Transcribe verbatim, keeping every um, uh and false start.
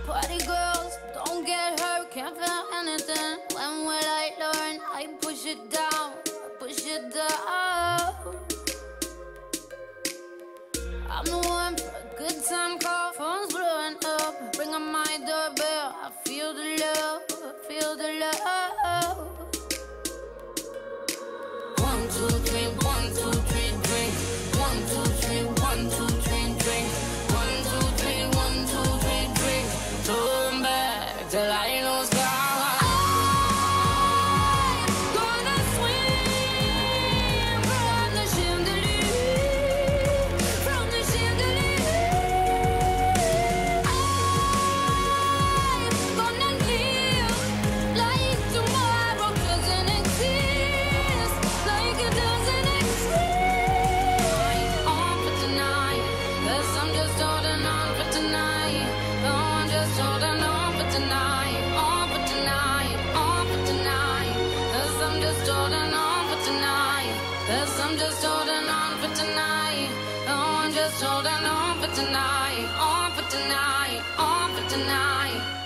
Party girls, don't get hurt, can't feel anything. When will I learn? I push it down, I push it down. I'm the one for a good time call, phone's blowing up. Bring on my doorbell, I feel the love, I feel the love. One, two, three, one, two, three, drink. One, two, three, one, two, three, drink. One, two, three, one, two, three, drink. Turn back till I lose God. I'm just holding on for tonight. Oh, I'm just holding on for tonight. On for tonight. On for tonight.